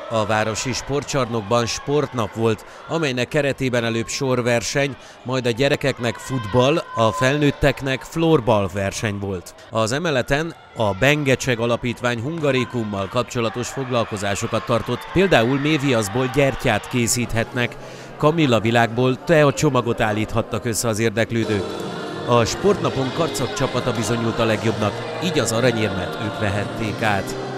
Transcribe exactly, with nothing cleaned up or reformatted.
A városi sportcsarnokban sportnap volt, amelynek keretében előbb sorverseny, majd a gyerekeknek futball, a felnőtteknek floorball verseny volt. Az emeleten a Bengecseg Alapítvány hungarikummal kapcsolatos foglalkozásokat tartott, például méviaszból gyertyát készíthetnek, Kamilla világból teacsomagot állíthattak össze az érdeklődők. A sportnapon Karcag csapata bizonyult a legjobbnak, így az aranyérmet ők vehették át.